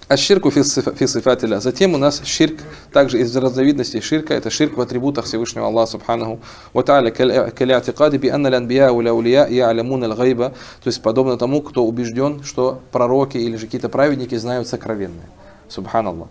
Аш-ширку фи сифатилля. Затем у нас ширк, также из разновидностей ширка, это ширк в атрибутах Всевышнего Аллаха Субханаху ва Тааля, каль-и'тикади би анна ль-анбия ва ль-аулия я'ламуна аль-гайба, то есть подобно тому, кто убежден, что пророки или же какие-то праведники знают сокровенное. Субханаллах.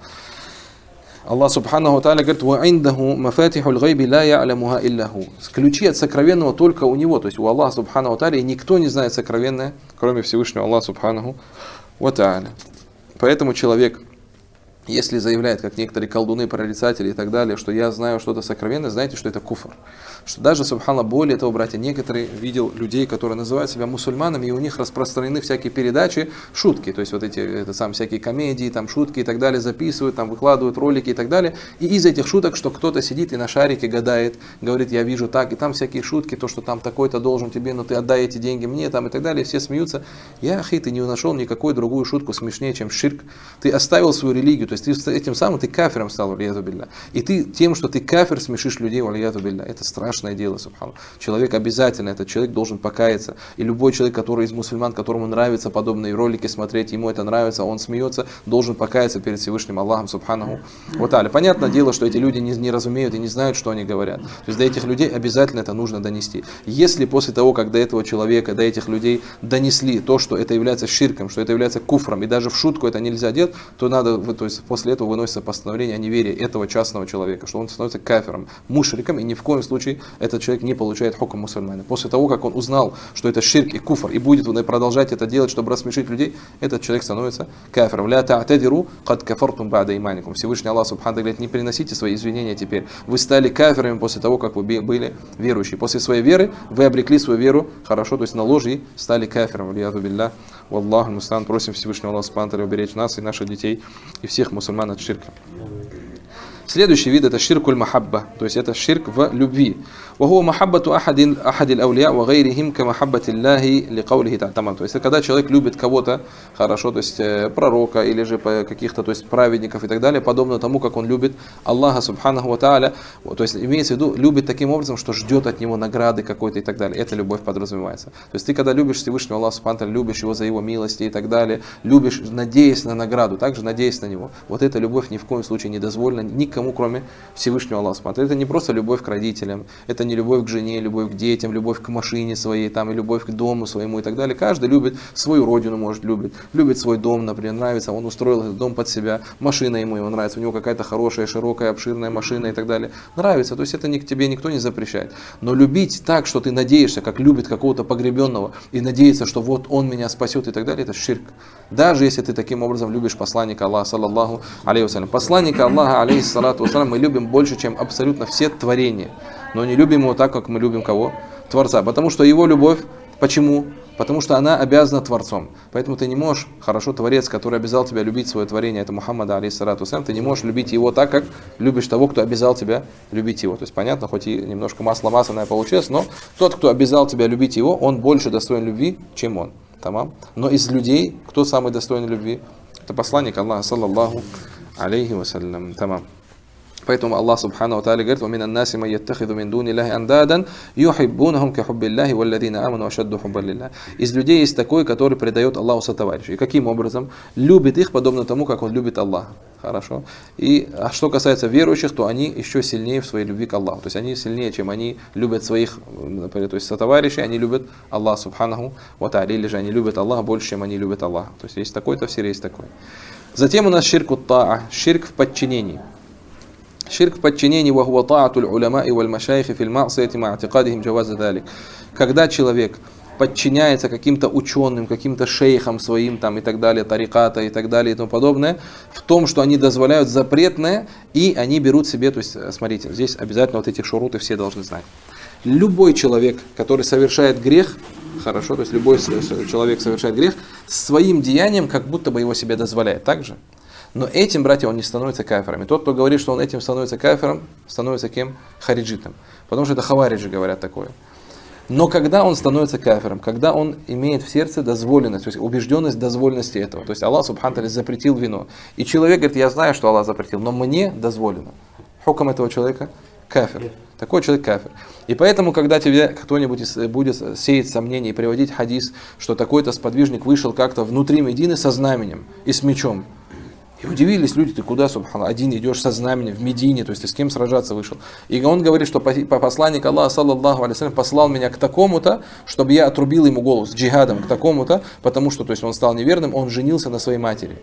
Аллах Субханаху Тааля говорит: ва индаху мафатихуль гайби ла я'ламуха илля ху. Ключи от сокровенного только у него, то есть у Аллаха Субханаху Тааля, и никто не знает сокровенное, кроме Всевышнего Аллаха Субханаху ва Тааля. Поэтому человек, если заявляет, как некоторые колдуны, прорицатели и так далее, что я знаю что-то сокровенное, знаете, что это куфр. Что даже, субханаллах, более того, братья, некоторые видел людей, которые называют себя мусульманами, и у них распространены всякие передачи, шутки, то есть вот эти всякие комедии, там шутки и так далее, записывают, там выкладывают ролики и так далее. И из этих шуток, что кто-то сидит и на шарике гадает, говорит: я вижу так, и там всякие шутки, то, что там такой-то должен тебе, но ты отдай эти деньги мне, там и так далее, все смеются. Ты не нашел никакую другую шутку смешнее, чем ширк. Ты оставил свою религию, то есть ты этим самым ты кафиром стал, валияту билля. И ты тем, что ты кафир, смешишь людей, валияту билля. Это страшное дело, субханаллах. Человек обязательно, этот человек должен покаяться. И любой человек, который из мусульман, которому нравится подобные ролики смотреть, ему это нравится, он смеется, должен покаяться перед Всевышним Аллахом, субханаху ва тааля. Понятное дело, что эти люди не разумеют и не знают, что они говорят. То есть до этих людей обязательно это нужно донести. Если после того, как до этого человека, до этих людей донесли то, что это является ширком, что это является куфром, и даже в шутку это нельзя делать, то надо, то есть после этого выносится постановление о неверии этого частного человека, что он становится кафиром, мушриком, и ни в коем случае этот человек не получает хукм мусульмана. После того, как он узнал, что это ширк и куфр, и будет продолжать это делать, чтобы рассмешить людей, этот человек становится кафиром. Ля та'тадиру кад кафартум ба'да иманикум. Всевышний Аллах Субхану говорит: не приносите свои извинения теперь. Вы стали кафирами после того, как вы были верующие. После своей веры вы обрекли свою веру, хорошо, то есть на ложь, и стали кафиром. Валияду билля. Валлаху мустан. Просим Всевышнего Аллаха Субхану уберечь нас и наших детей и всех мусульман от ширка. Следующий вид — это ширкуль махабба, то есть это ширк в любви. وهو محبة أحد الأولياء وغيرهم كمحبة الله لقوله تعالى. То есть когда человек любит кого-то, хорошо, то есть пророка или же каких-то, то есть праведников и так далее, подобно тому, как он любит Аллаха Субханаху ва Тааля, то есть имеется в виду, любит таким образом, что ждет от него награды какой-то и так далее. Это любовь подразумевается. То есть ты, когда любишь Всевышнего Аллаха Субханаху ва Тааля, любишь его за его милости и так далее, любишь, надеясь на награду, также надеясь на него. Вот эта любовь ни в коем случае не дозволена никому, кроме Всевышнего Аллаха Субханаху ва Тааля. Это не просто любовь к родителям, это не любовь к жене, любовь к детям, любовь к машине своей, там, и любовь к дому своему и так далее. Каждый любит свою родину, может, любит свой дом, например, нравится, он устроил этот дом под себя, машина ему нравится, у него какая-то хорошая, широкая, обширная машина и так далее. Нравится, то есть это тебе никто не запрещает. Но любить так, что ты надеешься, как любит какого-то погребенного, и надеяться, что вот он меня спасет и так далее, это ширк. Даже если ты таким образом любишь посланника Аллаха, саллаллаху алейхи вассалям. Посланника Аллаха, алейхиссалату вассалям, мы любим больше, чем абсолютно все творения. Но не любим его так, как мы любим кого? Творца. Потому что его любовь, почему? Потому что она обязана Творцом. Поэтому ты не можешь, хорошо, Творец, который обязал тебя любить свое творение, это Мухаммад, алейхиссалату вассалям, ты не можешь любить его так, как любишь того, кто обязал тебя любить его. То есть понятно, хоть и немножко масло масляное получилось, но тот, кто обязал тебя любить его, он больше достоин любви, чем он. Тамам. Но из людей, кто самый достойный любви? Это посланник Аллаха, саллаллаху алейхи вассалям. Тамам. Поэтому Аллах Субхану ва Тааля говорит: وَمِنَ النَّاسِ مَن يَتَّخِذُ مِن دُونِ اللَّهِ أَندَادًا يُحِبُّونَهُمْ كَحُبِّ اللَّهِ وَالَّذِينَ آمَنُوا أَشَدُّ حُبًّا لِلَّهِ. Из людей есть такой, который предает Аллаху сотоварищей. И каким образом? Любит их подобно тому, как он любит Аллаха. Хорошо. И что касается верующих, то они еще сильнее в своей любви к Аллаху. То есть они сильнее, чем они любят своих, например, то есть сотоварищей, они любят Аллаха Субханаху ва Тааля, или же они любят Аллаха больше, чем они любят Аллаха. То есть есть такой тафсир, есть такой. Затем у нас ширку таа, ширк в подчинении. Ширк в подчинении вахуа таатуль уляма и валь машайхи филь ма'сияти ма атикадихим джаваза далик. Когда человек подчиняется каким-то ученым, каким-то шейхам своим там, и так далее, тариката и так далее и тому подобное, в том, что они дозволяют запретное, и они берут себе, то есть, смотрите, здесь обязательно вот эти шуруты все должны знать. Любой человек, который совершает грех, хорошо, то есть любой человек совершает грех, своим деянием как будто бы его себе дозволяет, так же? Но этим, братья, он не становится кафиром. И тот, кто говорит, что он этим становится кафиром, становится кем? Хариджитом. Потому что это хавариджи говорят такое. Но когда он становится кафиром, когда он имеет в сердце дозволенность, то есть убежденность дозволенности этого. То есть Аллах Субхану Тааля запретил вино. И человек говорит: я знаю, что Аллах запретил, но мне дозволено. Хукм этого человека кафир. Такой человек кафир. И поэтому, когда тебе кто-нибудь будет сеять сомнения и приводить хадис, что такой-то сподвижник вышел как-то внутри Медины со знаменем и с мечом, И удивились люди, ты куда, субханаллах, один идешь со знаменем в Медине, то есть ты с кем сражаться вышел. И он говорит, что посланник Аллаха, саллаллаху алейхи, послал меня к такому-то, чтобы я отрубил ему голову с джихадом к такому-то, потому что, то есть, он стал неверным, он женился на своей матери.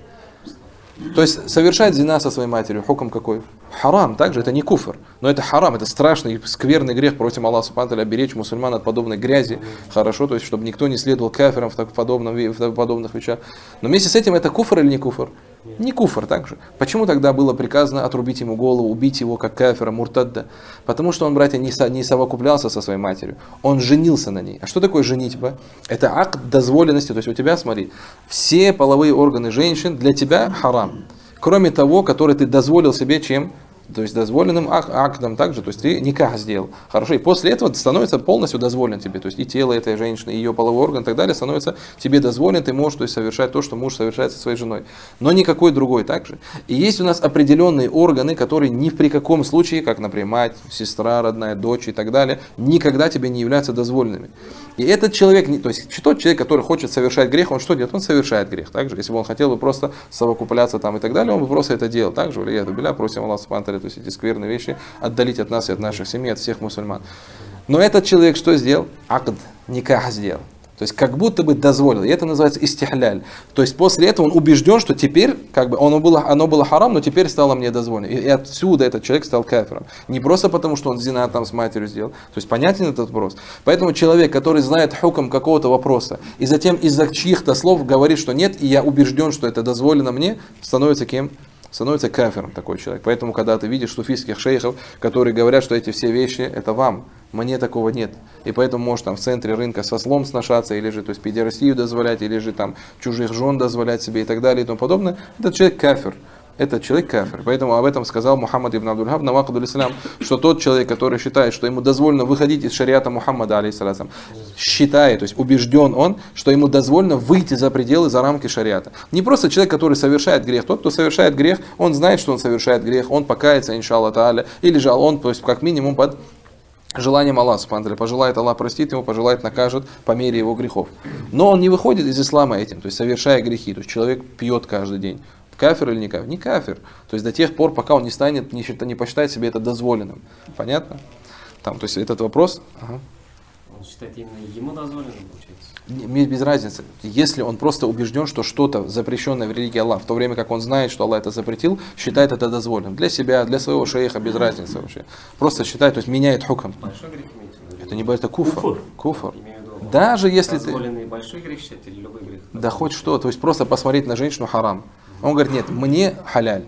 То есть совершать зина со своей матерью, хукм какой? Харам, также это не куфр, но это харам, это страшный, скверный грех, просим Аллаха субхану ва тааля беречь мусульман от подобной грязи, хорошо, то есть чтобы никто не следовал кафирам в подобных вещах. Но вместе с этим это куфр или не куфр? Не куфр также. Почему тогда было приказано отрубить ему голову, убить его как кафира, муртадда? Потому что он, братья, не совокуплялся со своей матерью, он женился на ней. А что такое женитьба? Это акт дозволенности, то есть у тебя, смотри, все половые органы женщин для тебя харам. Кроме того, который ты дозволил себе чем? То есть дозволенным актом также, то есть ты никах сделал. Хорошо, и после этого становится полностью дозволен тебе. То есть и тело этой женщины, и ее половой орган и так далее становится тебе дозволен, ты можешь, то есть, совершать то, что муж совершает со своей женой. Но никакой другой также. И есть у нас определенные органы, которые ни при каком случае, как, например, мать, сестра родная, дочь и так далее, никогда тебе не являются дозволенными. И этот человек, то есть тот человек, который хочет совершать грех, он что делает? Он совершает грех. Также, если бы он хотел бы просто совокупляться там и так далее, он бы просто это делал. Также, просим Аллаха субхану ва тааля, то есть эти скверные вещи отдалить от нас и от наших семей, от всех мусульман. Но этот человек что сделал? Акд, никах сделал. То есть как будто бы дозволил. И это называется истихляль. То есть после этого он убежден, что теперь как бы оно было харам, но теперь стало мне дозволено. И отсюда этот человек стал кафиром. Не просто потому, что он зина там с матерью сделал. То есть понятен этот вопрос. Поэтому человек, который знает хукм какого-то вопроса, и затем из-за чьих-то слов говорит, что нет, и я убежден, что это дозволено мне, становится кем? Становится кафиром такой человек. Поэтому, когда ты видишь суфийских шейхов, которые говорят, что эти все вещи, это вам, мне такого нет. И поэтому можешь там в центре рынка со слом сношаться, или же, то есть, педерастию дозволять, или же там чужих жен дозволять себе и так далее и тому подобное. Этот человек кафир. Этот человек кафир. Поэтому об этом сказал Мухаммад ибн Абдуль-Вахаб Навакидуль Ислам, что тот человек, который считает, что ему дозволено выходить из шариата Мухаммада, алейхиссалям, считает, то есть убежден он, что ему дозволено выйти за пределы, за рамки шариата. Не просто человек, который совершает грех. Тот, кто совершает грех, он знает, что он совершает грех, он покается, иншаллах тааля, или же он, то есть как минимум под желанием Аллаха субхану ва тааля, пожелает Аллах простит ему, пожелает накажет по мере его грехов. Но он не выходит из ислама этим, то есть совершая грехи. То есть человек пьет каждый день. Кафир или не кафир? Не кафир. То есть до тех пор, пока он не посчитает себе это дозволенным. Понятно? Там, то есть этот вопрос. Ага. Он считает именно ему дозволенным, получается? Без разницы. Если он просто убежден, что что-то запрещенное в религии Аллаха, в то время как он знает, что Аллах это запретил, считает это дозволенным. Для себя, для своего шейха, без разницы вообще. Просто считает, то есть меняет хукм. Большой грех имеется в виду? Это не это куфр. Куфр. Даже если дозволенный большой грех считать или любой грех? Да хоть что, то есть просто посмотреть на женщину харам. Он говорит, нет, мне халяль.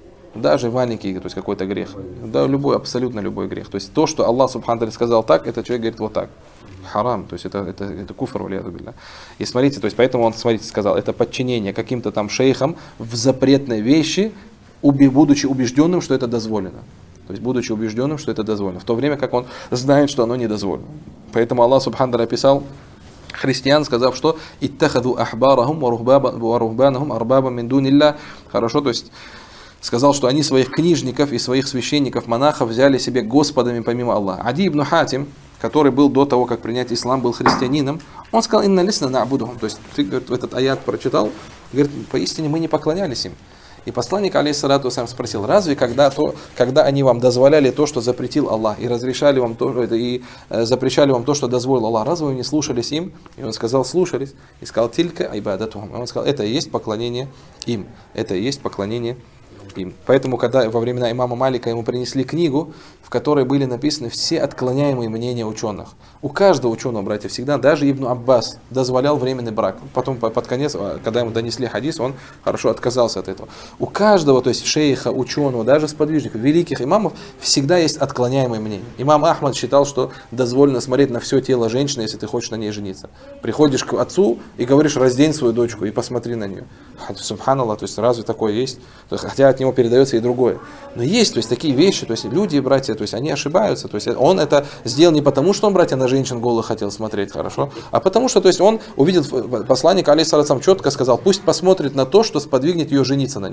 Даже маленький, то есть какой-то грех. Да, любой, абсолютно любой грех. То есть то, что Аллах субхану ва тааля сказал так, этот человек говорит вот так. Харам, то есть это куфр, валияду билля. И смотрите, то есть поэтому он, смотрите, сказал, это подчинение каким-то там шейхам в запретной вещи, будучи убежденным, что это дозволено. То есть будучи убежденным, что это дозволено. В то время как он знает, что оно не дозволено. Поэтому Аллах субхану ва тааля описал христиан, сказав, что «Иттахаду ахбарахум ва рухбанахум арбаба мин дунилля». Хорошо, то есть сказал, что они своих книжников и своих священников, монахов взяли себе господами помимо Аллаха. Ади ибн Хатим, который был до того, как принять ислам, был христианином, он сказал «Инна лисна на'будухум». То есть ты, говорит, этот аят прочитал, говорит, поистине мы не поклонялись им. И посланник, алейхиссалату вассалям, спросил, разве когда они вам дозволяли то, что запретил Аллах, и разрешали вам то, и запрещали вам то, что дозволил Аллах, разве вы не слушались им? И он сказал, слушались. И сказал, тилька айбадатухум. И он сказал, это и есть поклонение им. Это и есть поклонение им. Поэтому, когда во времена имама Малика ему принесли книгу, в которой были написаны все отклоняемые мнения ученых. У каждого ученого, братья, всегда, даже Ибн Аббас дозволял временный брак. Потом, под конец, когда ему донесли хадис, он хорошо отказался от этого. У каждого, то есть шейха, ученого, даже сподвижников, великих имамов, всегда есть отклоняемые мнения. Имам Ахмад считал, что дозволено смотреть на все тело женщины, если ты хочешь на ней жениться. Приходишь к отцу и говоришь, раздень свою дочку и посмотри на нее. Субханаллах, то есть разве такое есть? Хотя от него передается и другое. Но есть, то есть такие вещи, то есть люди, братья, то есть они ошибаются. То есть он это сделал не потому, что он, братья, на женщин голых хотел смотреть, хорошо, а потому что, то есть он увидел, посланник, алейхиссалям, четко сказал, пусть посмотрит на то, что сподвигнет ее жениться на нее.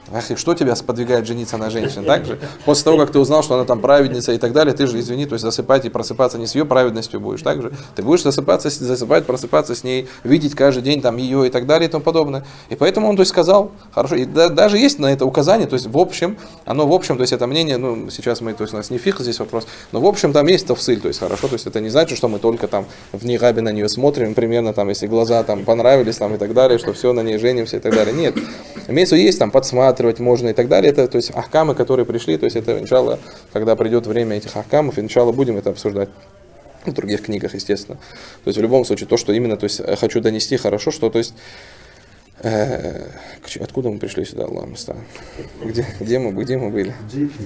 Ах, и что тебя сподвигает жениться на женщине? Так же? После того, как ты узнал, что она там праведница и так далее, ты же, извини, то есть засыпать и просыпаться не с ее праведностью будешь. Так же? Ты будешь засыпать, просыпаться с ней, видеть каждый день там ее и так далее и тому подобное. И поэтому он, то есть, сказал, хорошо, и даже есть на это указание, то есть, в общем, то есть, это мнение, ну, сейчас мы, то есть, у нас не фих здесь вопрос, но, в общем, там есть тавсиль, то есть, хорошо, то есть, это не значит, что мы только там в нигабе на нее смотрим, примерно, там, если глаза там понравились, там, и так далее, что все, на ней женимся и так далее. Нет. Имеется в виду, есть там подсматривать можно и так далее. Это, то есть, ахкамы, которые пришли, то есть, это, иншалла, когда придет время этих ахкамов, иншалла, будем это обсуждать в других книгах, естественно. То есть, в любом случае, то, что именно, то есть, хочу донести хорошо, что, то есть, откуда мы пришли сюда, Аллах муста'ан? Где мы были?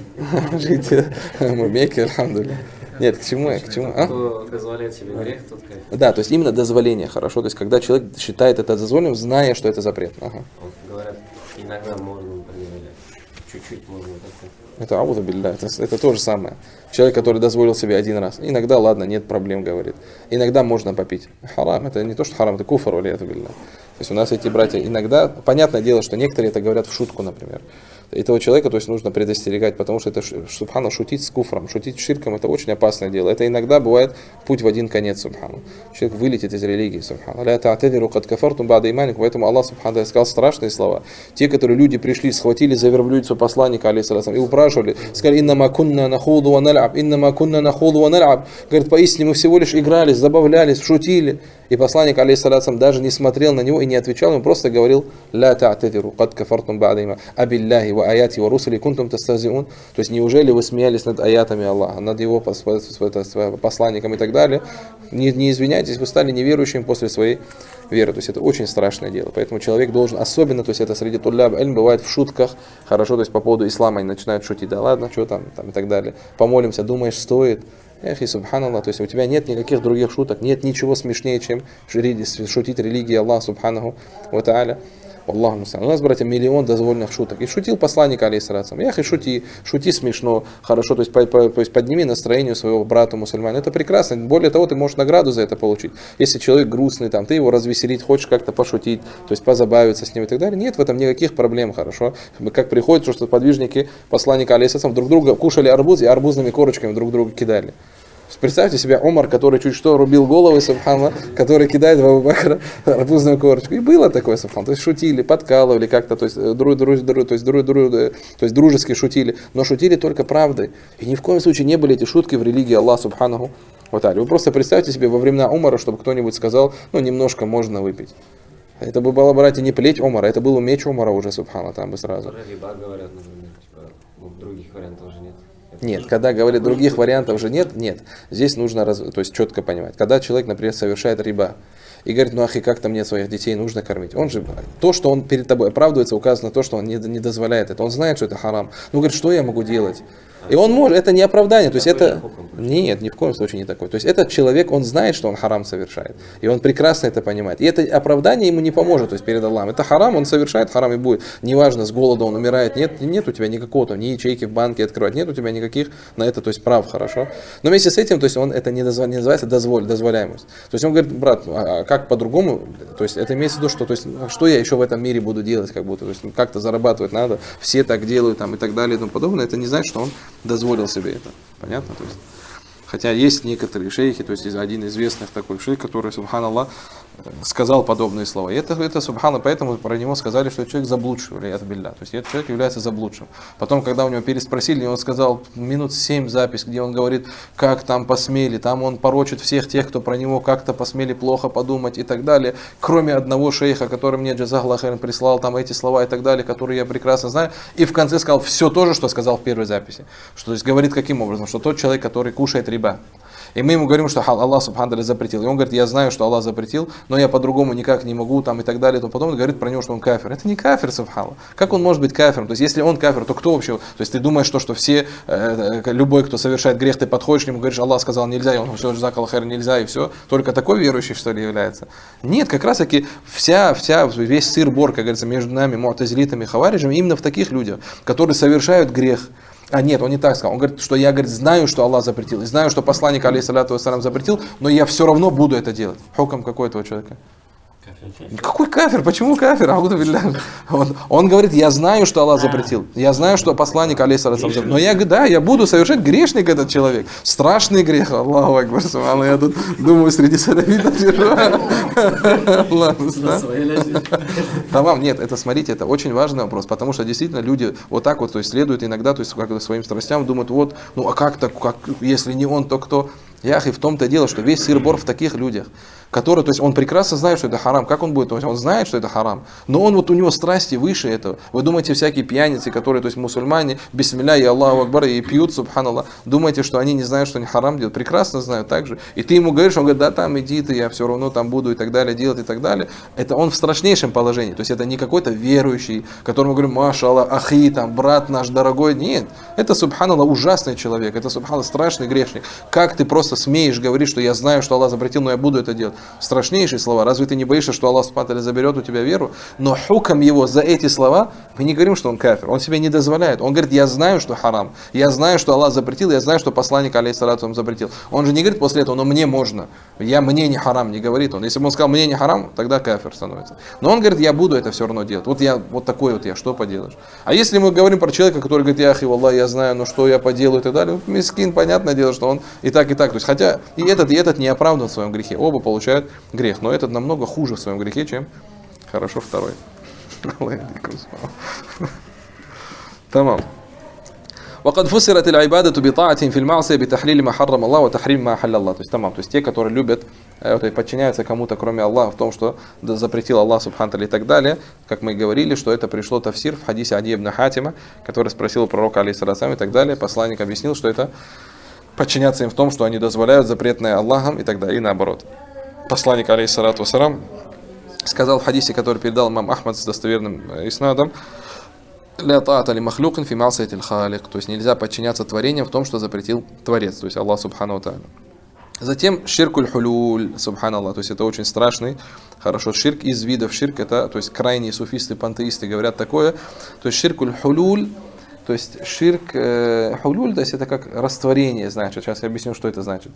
Жить. Мы в Мекке, альхамдулилля. Нет, к чему я? Кто дозволяет себе грех, тот кайф. Да, то есть именно дозволение, хорошо. То есть когда человек считает это дозволенным, зная, что это запрет. Ага. Вот говорят, иногда можно, например, чуть-чуть можно как-то. Это аузу билля, это то же самое. Человек, который дозволил себе один раз. Иногда, ладно, нет проблем, говорит. Иногда можно попить. Харам, это не то, что харам, это куфар, валияту билля. То есть у нас эти братья иногда, понятное дело, что некоторые это говорят в шутку, например. Этого человека, то есть, нужно предостерегать, потому что это, субхану, шутить с куфром, шутить с ширком, это очень опасное дело. Это иногда бывает путь в один конец, субхану. Человек вылетит из религии, субхану. Ля та'тадиру кад кафартум ба'да иманикум. Поэтому Аллах, субхану, сказал страшные слова. Те, которые люди пришли, схватили за верблюдицу посланника, алейхиссалям, и упрашивали, сказали, иннама кунна нахуду ва нал'аб, иннама кунна нахуду ва нал'аб. Говорит, поистине мы всего лишь игрались, забавлялись, шутили. И посланник, алейхиссалям, даже не смотрел на него и не отвечал, он просто говорил, ля та'тадиру кад кафартум ба'да иманикум. Абилляхи ва аяти ва русали кунтум тастазиун. То есть, неужели вы смеялись над аятами Аллаха, над его посланником и так далее? Не извиняйтесь, вы стали неверующим после своей веры. То есть, это очень страшное дело. Поэтому человек должен, особенно, то есть, это среди тулляб эльм бывает в шутках, хорошо, то есть, по поводу ислама они начинают шутить, да ладно, что там и так далее. Помолимся, думаешь, стоит. Эхи, субханаллах, то есть у тебя нет никаких других шуток, нет ничего смешнее, чем шутить религии Аллаха, субханаху ва та'аля. Аллаху муста'ан. У нас, братья, миллион дозволенных шуток. И шутил посланник, алейхиссалям. Эх, и шути смешно, хорошо, то есть подними настроение своего брата мусульманина. Это прекрасно. Более того, ты можешь награду за это получить. Если человек грустный, там, ты его развеселить, хочешь как-то пошутить, то есть позабавиться с ним и так далее. Нет в этом никаких проблем, хорошо. Как приходит, что подвижники посланника, алейхиссалям, друг друга кушали арбуз и арбузными корочками друг друга кидали. Представьте себе Омар, который чуть что рубил головы, субханаллах, который кидает в Абу Бакра арбузную корочку. И было такое, субханаллах. То есть шутили, подкалывали как-то, то есть дружески шутили, но шутили только правдой. И ни в коем случае не были эти шутки в религии Аллаха, субханаху ва та'аля. Вы просто представьте себе во времена Умара, чтобы кто-нибудь сказал, ну немножко можно выпить. Это бы было, братья, не плеть Омара, это был меч Омара уже, субханаллах, там бы сразу. Риба говорят, например, других вариантов уже нет. Нет, когда говорят других вариантов же нет. Здесь нужно то есть четко понимать. Когда человек, например, совершает риба и говорит, ну ахи, как-то мне своих детей нужно кормить. Он же, то, что он перед тобой оправдывается, указано на то, что он не дозволяет это. Он знает, что это харам. Ну, говорит, что я могу делать? И он может, это не оправдание, то есть это, нет, ни в коем случае не такое. То есть этот человек, он знает, что он харам совершает, и он прекрасно это понимает. И это оправдание ему не поможет, то есть перед Аллахом. Это харам, он совершает, харам и будет. Неважно, с голода он умирает, нет у тебя никакого, ни ячейки в банке открывать, нет у тебя никаких на это, то есть прав, хорошо. Но вместе с этим, то есть он это не называется дозволяемость. То есть он говорит, брат, а как по-другому, то есть это имеется в виду, что, то есть, что я еще в этом мире буду делать, как будто, то есть как-то зарабатывать надо, все так делают там, и так далее и тому подобное. Это не значит, что он дозволил себе это. Понятно? То есть, хотя есть некоторые шейхи, то есть один известных такой шейх, который, субханаллах, сказал подобные слова. И это субханаллах, поэтому про него сказали, что человек заблудший, то есть этот человек является заблудшим. Потом, когда у него переспросили, он сказал минут 7 запись, где он говорит, как там посмели, там он порочит всех тех, кто про него как-то посмели плохо подумать и так далее. Кроме одного шейха, который мне джазахаллах хайран прислал там эти слова и так далее, которые я прекрасно знаю. И в конце сказал все то же, что сказал в первой записи. Что, то есть говорит каким образом, что тот человек, который кушает риба. И мы ему говорим, что Аллах субхану запретил. И он говорит, я знаю, что Аллах запретил, но я по-другому никак не могу, там и так далее. И потом он говорит про него, что он кафир. Это не кафир, субхану. Как он может быть кафиром? То есть, если он кафир, то кто вообще? То есть, ты думаешь, что все, любой, кто совершает грех, ты подходишь к нему, говоришь, Аллах сказал нельзя, и он все, джазакаллах хайран, нельзя, и все. Только такой верующий, что ли, является? Нет, как раз таки весь сыр-бор, как говорится, между нами, му'тазилитами, хавариджами, именно в таких людях, которые совершают грех. А нет, он не так сказал. Он говорит, что я, говорит, знаю, что Аллах запретил, и знаю, что посланник, алейхиссалату вассалям, запретил, но я все равно буду это делать. Хукам какой этого человека? Какой кафир? Почему кафир? Он говорит, я знаю, что Аллах запретил. Я знаю, что посланник алейхиссалату запретил. Но я буду совершать грешник этот человек. Страшный грех. Аллаху акбар. Я тут думаю, среди салафитов держу. Тамам, нет, это смотрите, это очень важный вопрос, потому что действительно люди вот так вот, то есть следуют иногда, то есть как своим страстям, думают, вот, ну а как так, если не он, то кто? Ях, и в том-то дело, что весь сыр-бор в таких людях, которые, то есть он прекрасно знает, что это харам. Как он будет? Он знает, что это харам. Но он вот у него страсти выше этого. Вы думаете, всякие пьяницы, которые, то есть мусульмане, бисмилля и Аллаху акбар, и пьют, субханаллах, думаете, что они не знают, что они харам делают? Прекрасно знают так же. И ты ему говоришь, он говорит, да там иди ты, я все равно там буду и так далее делать и так далее. Это он в страшнейшем положении. То есть это не какой-то верующий, которому говорим, маша Аллах, ахи, там, брат наш дорогой. Нет. Это, субханаллах, ужасный человек. Это, субханаллах, страшный грешник. Как ты просто смеешь говорить, что я знаю, что Аллах запретил, но я буду это делать? Страшнейшие слова. Разве ты не боишься, что Аллах субхану заберет у тебя веру? Но хукам его за эти слова, мы не говорим, что он кафир. Он себе не дозволяет. Он говорит, я знаю, что харам. Я знаю, что Аллах запретил. Я знаю, что посланник алейхиссалату запретил. Он же не говорит после этого, но мне можно. Мне не харам, не говорит он. Если бы он сказал, мне не харам, тогда кафир становится. Но он говорит, я буду это все равно делать. Вот такой вот я, что поделаешь? А если мы говорим про человека, который говорит, я ахи, валлах, я знаю, но что я поделаю и так далее. Мискин, понятное дело, что он и так, и так. То есть, хотя и этот не оправдан в своем грехе. Оба получают грех, но этот намного хуже в своем грехе, чем хорошо второй. Тамам. وقد فسرت العبادة بطاعة في المعصية بتحليل ما حرم الله وتحريم ما حل الله. То есть тамам, то есть те, которые любят, подчиняются кому-то, кроме Аллаха, в том, что запретил Аллах субхану и так далее, как мы и говорили, что это пришло тафсир в хадисе Ади ибн Хатима, который спросил у пророка алейхиссалам и так далее. Посланник объяснил, что это подчиняться им в том, что они дозволяют запретное Аллахом и так далее, и наоборот. Посланник алейхиссалату вассалам сказал в хадисе, который передал имам Ахмад с достоверным иснадом, ля таата ли махлюкин фи ма'сиятил халик, то есть нельзя подчиняться творениям в том, что запретил Творец, то есть Аллах субхану ва тааля. Затем ширкуль хулюль, субханаллах, то есть это очень страшный, хорошо, ширк из видов ширк, это, то есть крайние суфисты, пантеисты говорят такое, то есть ширкуль хулюль, то есть ширк, хулюль, то есть это как растворение, значит. Сейчас я объясню, что это значит.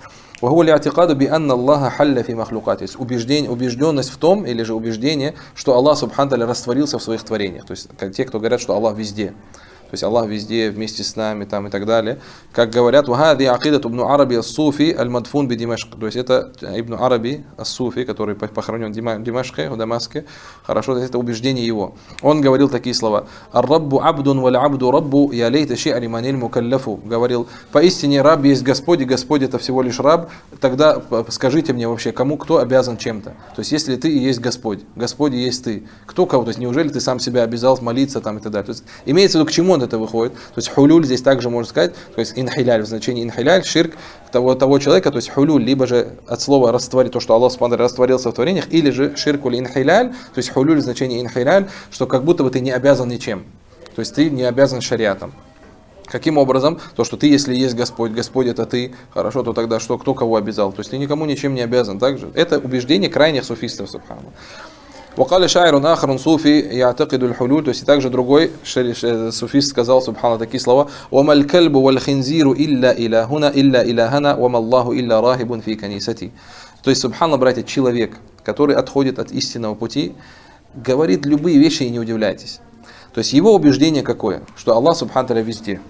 Убежденность в том, или же убеждение, что Аллах субхану тааля растворился в своих творениях. То есть те, кто говорят, что Аллах везде. То есть Аллах везде, вместе с нами, там и так далее. Как говорят, «Вахади акидат ибн Араби ас-Суфи аль-Мадфун би Димашк». То есть это Ибн Араби ас-Суфи, который похоронен в Димашке, в Дамаске. Хорошо, это убеждение его. Он говорил такие слова. «Ар-Раббу абдун валь-абду раббу, я лейта ши'ри маниль мукалляфу». Говорил, поистине раб есть Господь, и Господь это всего лишь раб. Тогда скажите мне вообще, кто обязан чем-то. То есть если ты и есть Господь, Господь и есть ты. Кто кого? То есть неужели ты сам себя обязал молиться там и так далее. То есть имеется в виду, к чему он это выходит. То есть хулюль здесь также можно сказать, то есть инхиляль в значении инхиляль, ширк того человека, то есть хулюль, либо же от слова растворить, то, что Аллах субхану растворился в творениях, или же ширкуль инхиляль, то есть хулюль в значении инхиляль, что как будто бы ты не обязан ничем. То есть ты не обязан шариатом. Каким образом? То, что ты, если есть Господь, Господь это ты, хорошо, то тогда что, кто кого обязал? То есть ты никому ничем не обязан. Также это убеждение крайних суфистов, субхану. وقال شاعر آخر صوفي يعتقد الحلول, то есть и также другой суфист сказал, субхана, такие слова: وما الكلب والخنزير إلا إلهنا إلا إلهنا وما الله إلا راهب في كنيستي. То есть, субхана, братья, человек, который отходит от истинного пути, говорит любые вещи и не удивляйтесь. То есть его убеждение какое? Что Аллах субхана тааля везде.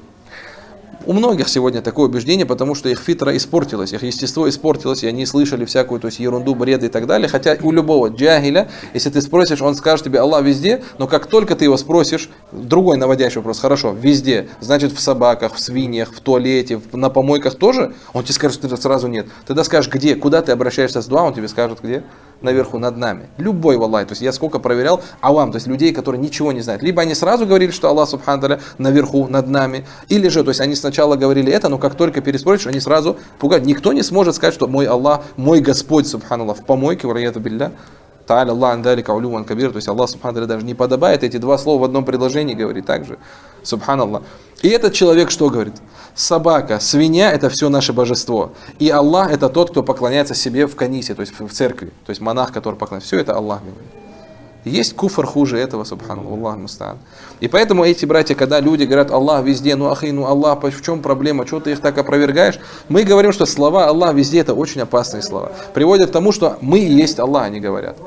У многих сегодня такое убеждение, потому что их фитра испортилась, их естество испортилось, и они слышали всякую, то есть ерунду, бред и так далее. Хотя у любого джахиля, если ты спросишь, он скажет тебе Аллах везде, но как только ты его спросишь, другой наводящий вопрос, хорошо, везде, значит в собаках, в свиньях, в туалете, на помойках тоже, он тебе скажет, что сразу нет. Тогда скажешь, где, куда ты обращаешься с дуа, он тебе скажет, где? Наверху, над нами. Любой, валлай. То есть я сколько проверял авам, то есть людей, которые ничего не знают. Либо они сразу говорили, что Аллах субхану тааля наверху, над нами. Или же, то есть они сначала говорили это, но как только переспросишь, они сразу пугают. Никто не сможет сказать, что мой Аллах, мой Господь, субхану Аллах, в помойке, валияту билля. Та'аля Аллах андалика улюван кабир. То есть Аллах субхану тааля даже не подобает эти два слова в одном предложении говорить также. Субханаллах. И этот человек что говорит? Собака, свинья — это все наше божество. И Аллах — это тот, кто поклоняется себе в канисе, то есть в церкви. То есть монах, который поклоняется. Все это Аллах говорит. Есть куфр хуже этого, субханаллах, Аллах мустаан. И поэтому эти братья, когда люди говорят Аллах везде, ну ахи, ну Аллах, в чем проблема, что ты их так опровергаешь? Мы говорим, что слова Аллах везде — это очень опасные слова. Приводят к тому, что мы и есть Аллах, они говорят.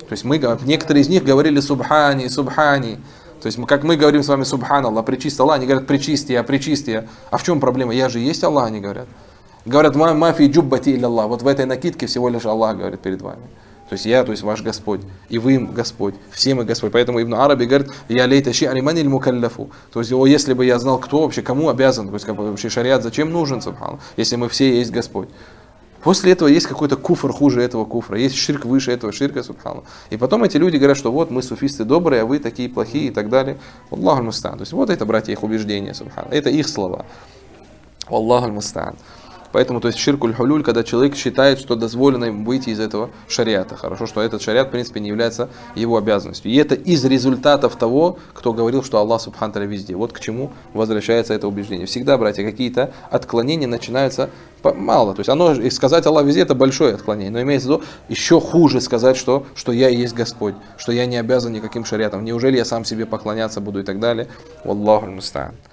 То есть некоторые из них говорили субхани, субхани. То есть как мы говорим с вами субхан Аллах, причист Аллах, они говорят причисти я, причисти я. А в чем проблема? Я же есть Аллах, они говорят. Говорят, мафи джуббати илля Аллах. Вот в этой накидке всего лишь Аллах говорит перед вами. То есть я, то есть ваш Господь, и вы Господь, все мы Господь. Поэтому Ибн Араби говорит, я лейта ши'ани маниль мукаллафу. То есть, если бы я знал, кто вообще, кому обязан, то есть вообще шариат зачем нужен, субхан, если мы все есть Господь. После этого есть какой-то куфр хуже этого куфра, есть ширк выше этого ширка, субхану. И потом эти люди говорят, что вот мы суфисты добрые, а вы такие плохие и так далее. Аллаху аль-муста'ан. То есть вот это, братья, их убеждения, субхану. Это их слова. Аллаху аль-муста'ан. Поэтому, то есть ширкуль хулюль, когда человек считает, что дозволено ему выйти из этого шариата. Хорошо, что этот шариат, в принципе, не является его обязанностью. И это из результатов того, кто говорил, что Аллах субхану тааля везде. Вот к чему возвращается это убеждение. Всегда, братья, какие-то отклонения начинаются мало. То есть оно, и сказать Аллах везде, это большое отклонение. Но имеется в виду, еще хуже сказать, что я и есть Господь, что я не обязан никаким шариатом. Неужели я сам себе поклоняться буду и так далее. Аллаху аль-муста'ан.